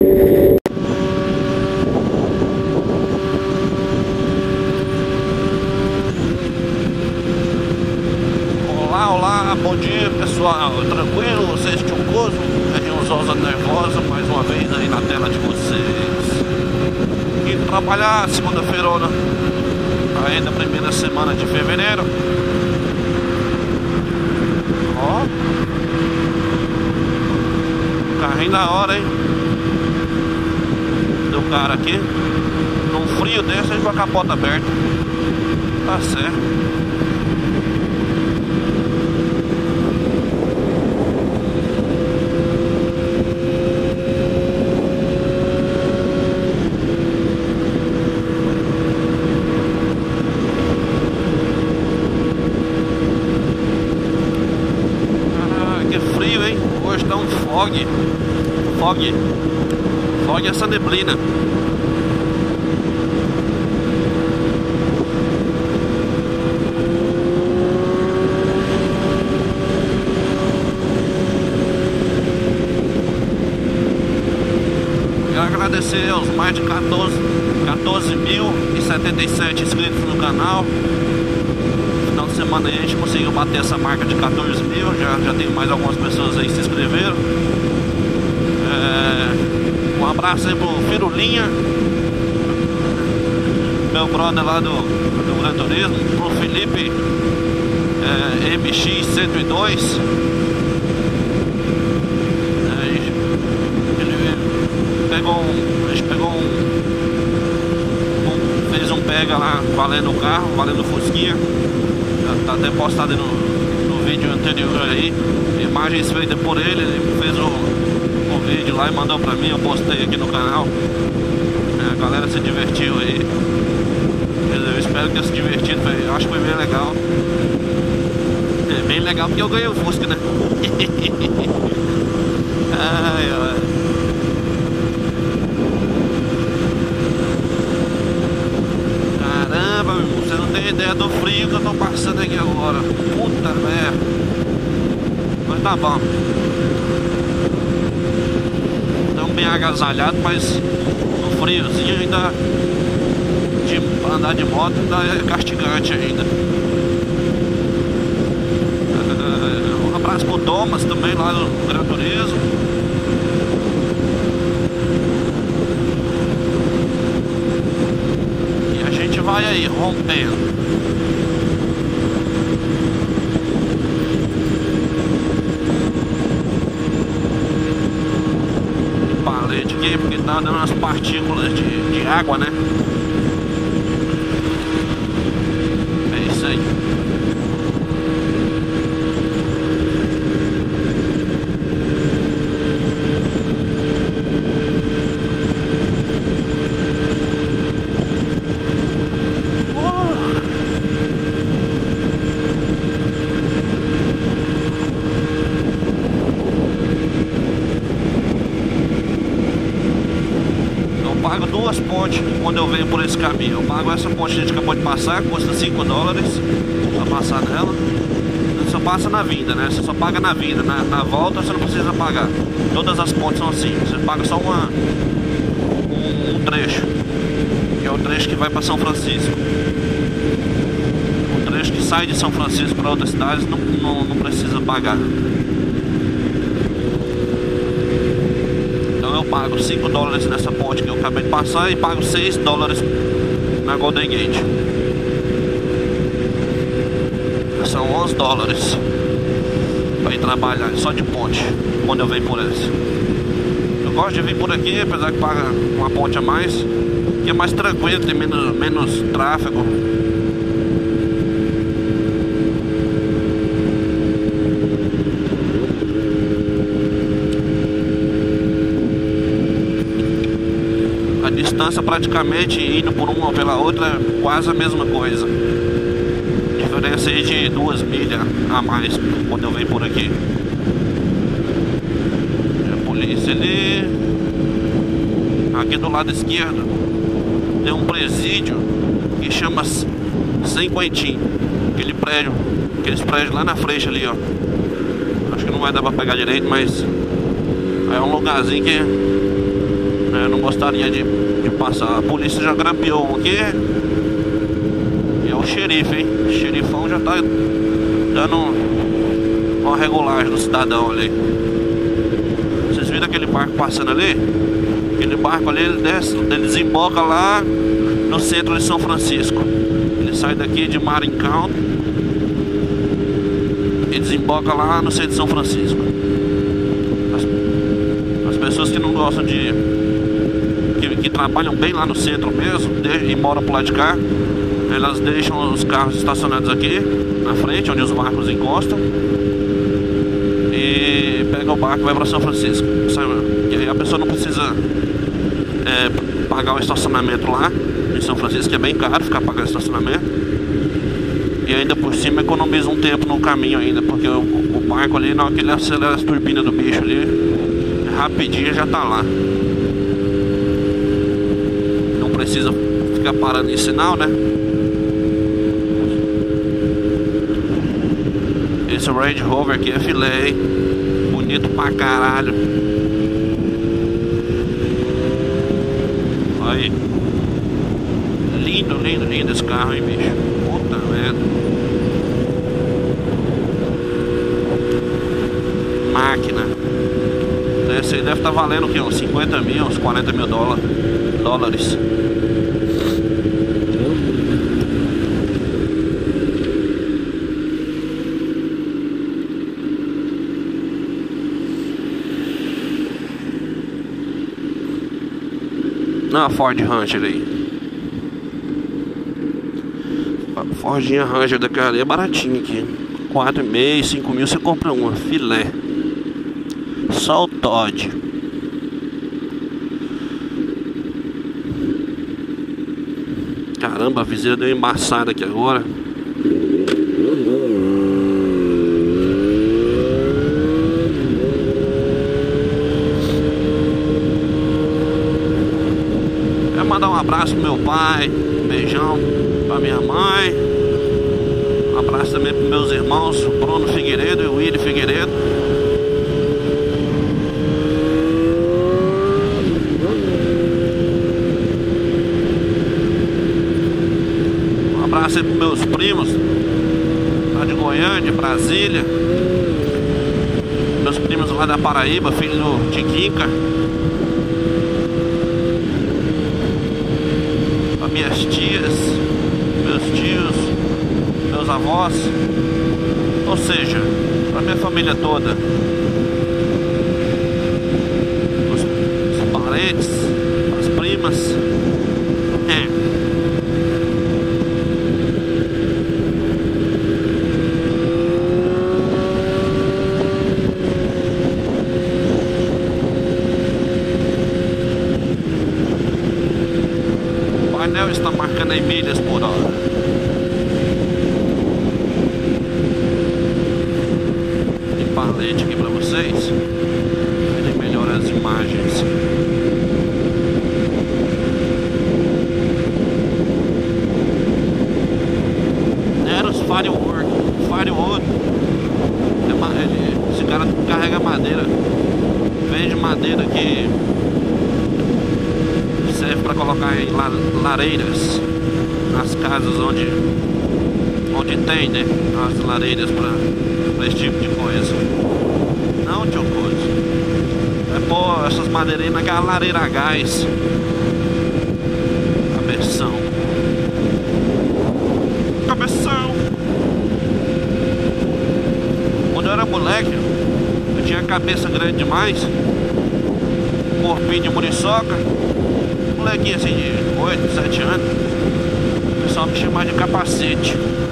Olá, bom dia pessoal, tranquilo? Vocês Tchuncoso, Souza Nervosa, mais uma vez aí na tela de vocês. Indo trabalhar segunda-feira, ainda primeira semana de fevereiro. Ó, carrinho da hora, hein? Do cara aqui, num frio desse, aí com a capota aberta. Tá certo. Fog essa neblina. Quero agradecer aos mais de 14.077 inscritos no canal. No final de semana aí a gente conseguiu bater essa marca de 14 mil. Já tem mais algumas pessoas aí que se inscreveram. Um abraço aí pro Firulinha, meu brother lá do Gran Turismo, pro Felipe MX102. A gente fez um pega lá valendo o carro, valendo o Fusquinha. Tá até postado aí no vídeo anterior aí, imagens feitas por ele. Ele fez o vídeo lá e mandou pra mim, eu postei aqui no canal. A galera se divertiu aí. Eu espero que tenha se divertido, eu acho que foi bem legal. É bem legal porque eu ganhei o Fusca, né? Ai, ai. Caramba, meu irmão, você não tem ideia do frio que eu tô passando aqui agora. Puta merda. Mas tá bom. Bem agasalhado, mas no friozinho ainda pra andar de moto ainda é castigante ainda. Um abraço pro Thomas também lá no Gran Turismo. E a gente vai aí rompendo. Porque tá dando umas partículas de água, né? É isso aí. Duas pontes quando eu venho por esse caminho. Eu pago essa ponte que a gente acabou de passar, custa $5 pra passar nela. Você só passa na vinda, né? Você só paga na vinda, na volta você não precisa pagar. Todas as pontes são assim, você paga só um trecho, que é o trecho que vai para São Francisco. O trecho que sai de São Francisco para outras cidades não precisa pagar. Eu pago $5 nessa ponte que eu acabei de passar e pago $6 na Golden Gate. São $11 para ir trabalhar só de ponte quando eu venho por essa. Eu gosto de vir por aqui, apesar que paga uma ponte a mais, que é mais tranquilo, tem menos tráfego. Distância praticamente indo por uma ou pela outra é quase a mesma coisa. Diferença aí de 2 milhas a mais quando eu venho por aqui. A polícia ali. Aqui do lado esquerdo tem um presídio que chama Sem Quentin. Aqueles prédios lá na frente ali, ó. Acho que não vai dar pra pegar direito, mas é um lugarzinho que gostaria de passar. A polícia já grampeou um aqui. E é o xerife, hein? O xerifão já tá dando uma regulagem no cidadão ali. Vocês viram aquele barco passando ali? Aquele barco ali, ele desce, ele desemboca lá no centro de São Francisco. Ele sai daqui de Maringão e desemboca lá no centro de São Francisco. As pessoas que não gostam de... que trabalham bem lá no centro mesmo e moram pro lado de cá, elas deixam os carros estacionados aqui na frente, onde os barcos encostam, e pega o barco e vai para São Francisco. E aí a pessoa não precisa pagar o estacionamento lá em São Francisco, que é bem caro ficar pagando estacionamento. E ainda por cima economiza um tempo no caminho ainda, porque o barco ali, na hora que ele acelera as turbinas do bicho ali, rapidinho já tá lá. Não precisa ficar parando em sinal, né? Esse Range Rover aqui é filé, hein? Bonito pra caralho. Aí. Lindo, lindo, lindo esse carro, hein, bicho? Puta merda. Máquina. Esse aí deve estar valendo o quê? Uns 50 mil, uns 40 mil dólares. Não, Ford Ranger aí. Fordinha Ranger daquela ali é baratinho aqui. 4,5, 5 mil você compra uma, filé. Só o Todd. Caramba, a viseira deu embaçada aqui agora. Quero mandar um abraço pro meu pai, um beijão pra minha mãe, um abraço também pros meus irmãos, Bruno Figueiredo e Willy Figueiredo. Um abraço aí pros meus primos lá de Goiânia, de Brasília, meus primos lá da Paraíba, filho do Tiquinca. Minhas tias, meus tios, meus avós, ou seja, para minha família toda, os parentes, as primas. O painel está marcando em milhas por hora. Tem palete aqui para vocês. Ele melhora as imagens. Eros Firewood. Esse cara carrega madeira. Vende madeira que serve para colocar em lareiras nas casas onde tem, né, as lareiras para esse tipo de coisa. Não, tio coisa. É pôr essas madeirinhas naquela lareira a gás. Cabeção. Quando eu era moleque, eu tinha a cabeça grande demais, corpinho de muriçoca. Molequinho assim de 8, 7 anos. O pessoal me chamava de capacete.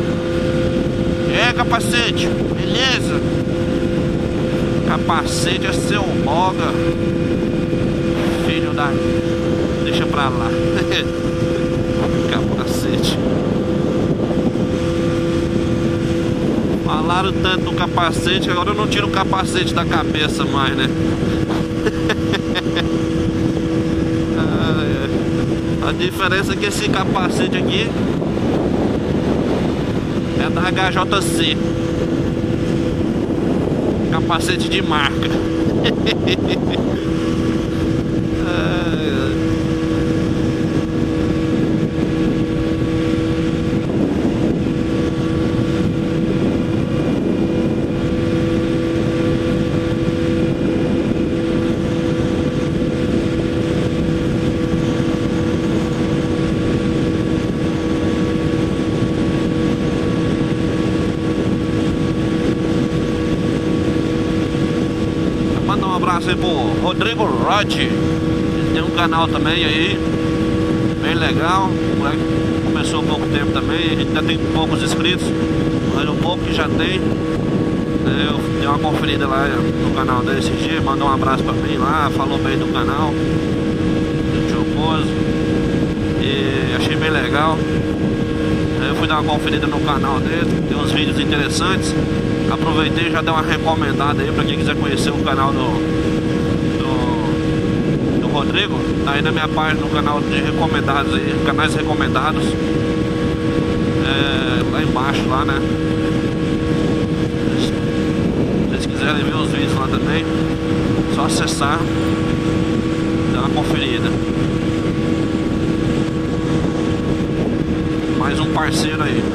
Capacete, beleza? Capacete é seu boga, filho da... Deixa pra lá. Capacete. Falaram tanto do capacete que agora eu não tiro o capacete da cabeça mais, né? A diferença é que esse capacete aqui é da HJC. Capacete de marca. abraço aí pro Rodrigo Rod. Ele tem um canal também aí, bem legal. O moleque começou há pouco tempo também. A gente ainda tem poucos inscritos, mas o pouco que já tem, eu dei uma conferida lá no canal dele esse dia. Mandou um abraço pra mim lá, falou bem do canal do Chocoso. E achei bem legal. Eu fui dar uma conferida no canal dele, tem uns vídeos interessantes. Aproveitei e já dei uma recomendada aí pra quem quiser conhecer o canal do Rodrigo. Tá aí na minha página, no canal de recomendados aí, canais recomendados, lá embaixo lá, né? Se vocês quiserem ver os vídeos lá também, só acessar, dar uma conferida. Mais um parceiro aí.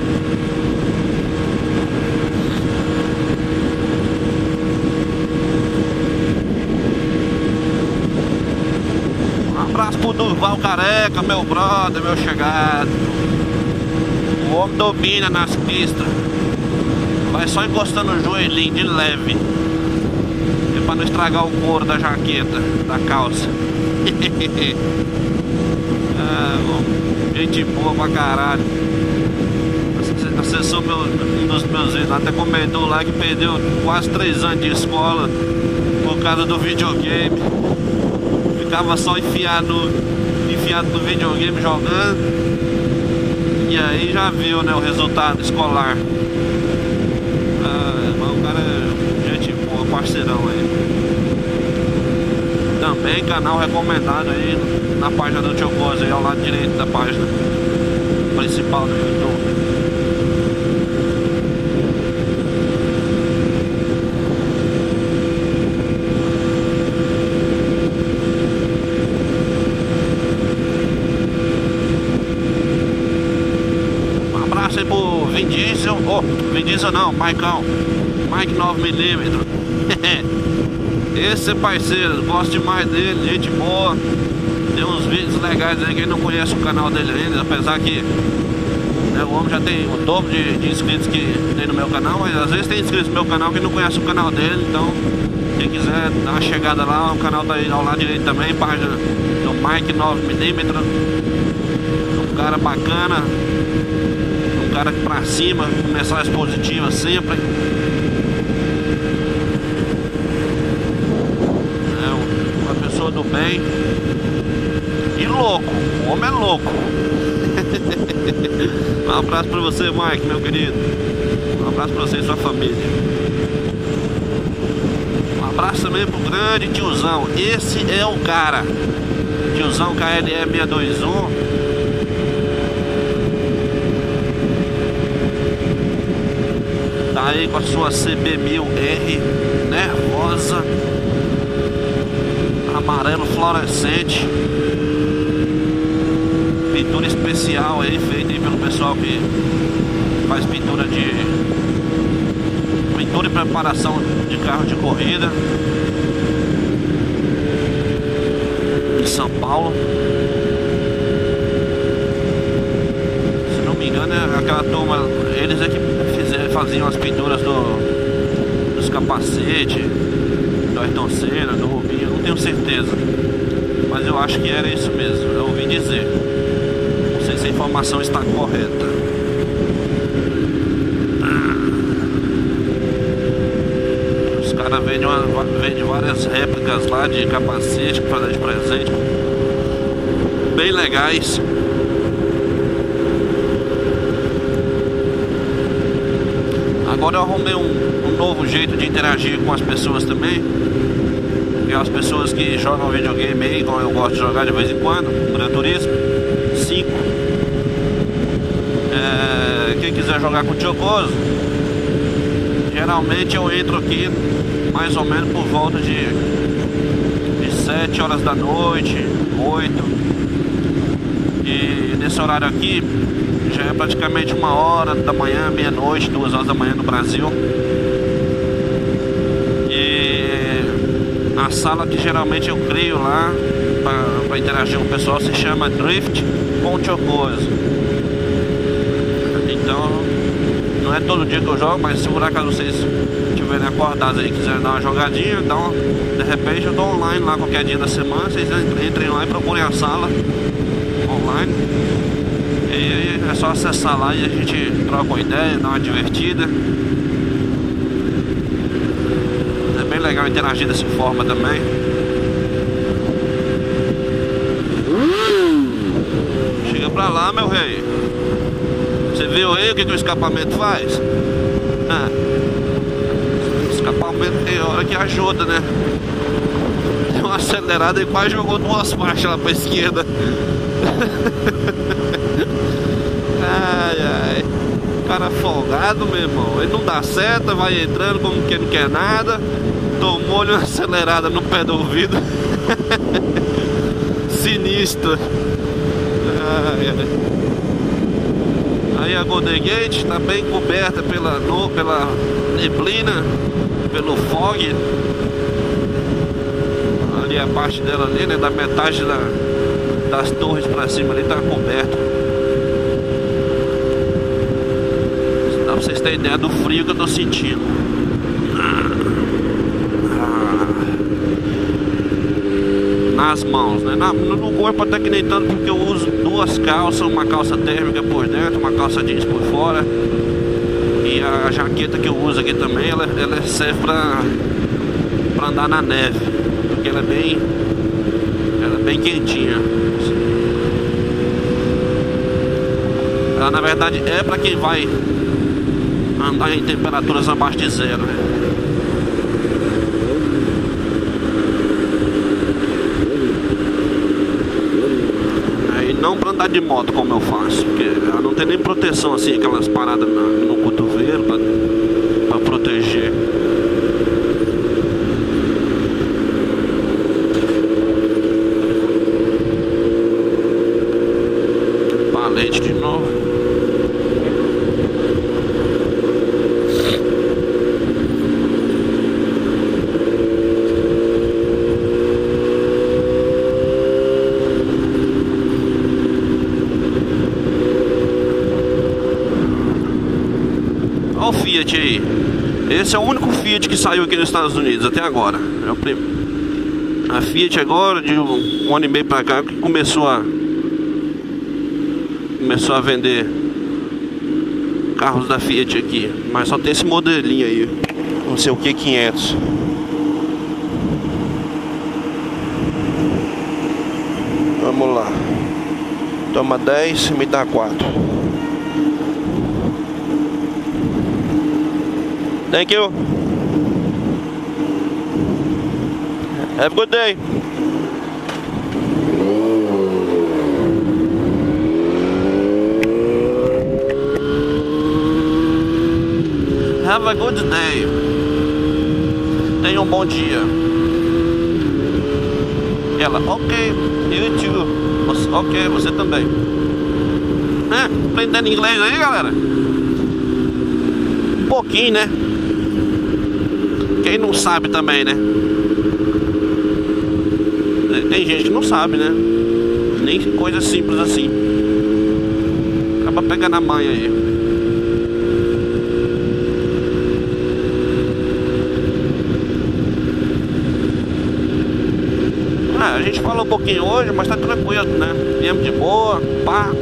Um abraço pro Durval Careca, meu brother, meu chegado. O homem domina nas pistas. Vai só encostando o joelhinho de leve, pra não estragar o couro da jaqueta, da calça. Gente boa pra caralho. Acessou um dos meus vídeos, até comentou lá que perdeu quase 3 anos de escola por causa do videogame. Ficava só enfiado no videogame jogando. E aí já viu, né, o resultado escolar. Mas o cara é gente boa, parceirão aí. Também canal recomendado aí na página do Chocoso, aí ao lado direito da página principal do YouTube. Um abraço aí pro Vin Diesel. Vin Diesel não, Maicão. Mike 9mm. Esse é parceiro, gosto demais dele, gente boa. Tem uns vídeos legais aí, quem não conhece o canal dele ainda, apesar que, né, o homem já tem o dobro de inscritos que tem no meu canal, mas às vezes tem inscritos no meu canal que não conhece o canal dele. Então quem quiser dar uma chegada lá, o canal tá aí ao lado direito também, página do Mike 9mm. Um cara bacana, um cara pra cima, com mensagens positivas sempre. Do bem e louco, o homem é louco. Um abraço pra você, Mike, meu querido. Um abraço pra você e sua família. Um abraço também pro grande tiozão. Esse é o cara, tiozão KLE 621. Tá aí com a sua CB1000R nervosa, amarelo fluorescente, pintura especial aí, feita aí pelo pessoal que faz pintura e preparação de carro de corrida em São Paulo. Se não me engano é aquela turma, eles é que faziam as pinturas dos capacetes do Ayrton Senna, do Rubinho, não tenho certeza, mas eu acho que era isso mesmo, eu ouvi dizer. Não sei se a informação está correta. Os caras vendem várias réplicas lá de capacete para dar de presente, bem legais. Agora eu arrumei um novo jeito de interagir com as pessoas também. E as pessoas que jogam videogame aí, como eu gosto de jogar de vez em quando, Gran Turismo 5. Quem quiser jogar com o Chocoso, geralmente eu entro aqui mais ou menos por volta de 7 horas da noite, 8. E nesse horário aqui já é praticamente 1 hora da manhã, meia-noite, 2 horas da manhã no Brasil. A sala que geralmente eu crio lá para interagir com o pessoal se chama Drift com o Chocoso. Então não é todo dia que eu jogo, mas se por acaso vocês tiverem estiverem acordados aí, quiserem dar uma jogadinha, de repente eu tô online lá qualquer dia da semana, vocês entrem lá e procurem a sala online. E aí é só acessar lá e a gente troca uma ideia, dá uma divertida. É bem legal interagir dessa forma também. Chega pra lá, meu rei. Você viu aí o que o escapamento faz? O escapamento tem hora que ajuda, né? Deu uma acelerada e quase jogou duas faixas lá pra esquerda. Ai, ai. Cara folgado, meu irmão. Ele não dá seta, vai entrando como quem não quer nada. Tomou-lhe uma acelerada no pé do ouvido. Sinistro. Ai, ai. Aí a Golden Gate está bem coberta pela neblina, pelo fog. Ali a parte dela ali, né? Da metade das torres para cima ali tá coberto. Dá pra vocês terem ideia do frio que eu tô sentindo. Nas mãos, né? No corpo até que nem tanto, porque eu uso duas calças, uma calça térmica por dentro, uma calça jeans por fora. E a jaqueta que eu uso aqui também, ela serve pra andar na neve, porque ela é bem quentinha. Ela na verdade é pra quem vai andar em temperaturas abaixo de zero, né? Não pra andar de moto como eu faço, porque ela não tem nem proteção assim, aquelas paradas no cotovelo pra proteger. Palete de novo. O Fiat aí. Esse é o único Fiat que saiu aqui nos Estados Unidos até agora. É o a Fiat agora, de um ano e meio pra cá, que começou a vender carros da Fiat aqui. Mas só tem esse modelinho aí, não sei o que, 500. Vamos lá. Toma 10 e me dá 4. Thank you. Have a good day. Have a good day. Tenha um bom dia. E ela, ok, you too. Ok, você também. Aprendendo inglês aí, galera? Um pouquinho, né? Quem não sabe também, né? Tem gente que não sabe, né? Nem coisa simples assim. Acaba pegando a manha aí. A gente falou um pouquinho hoje, mas tá tranquilo, né? Viemos de boa, pá.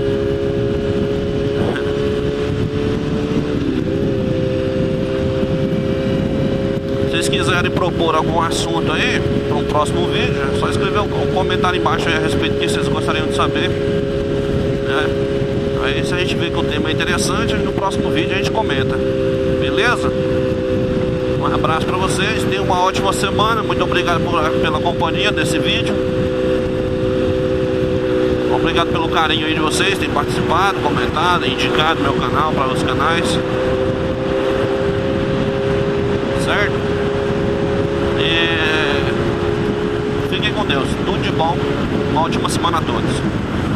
Se quiserem propor algum assunto aí para um próximo vídeo, é só escrever um comentário embaixo aí a respeito do que vocês gostariam de saber, né? Aí se a gente vê que o tema é interessante, no próximo vídeo a gente comenta. Beleza? Um abraço para vocês, tenham uma ótima semana. Muito obrigado pela companhia desse vídeo. Obrigado pelo carinho aí de vocês, terem participado, comentado, indicado meu canal para os canais. Certo? Fiquem com Deus, tudo de bom, uma ótima semana a todos.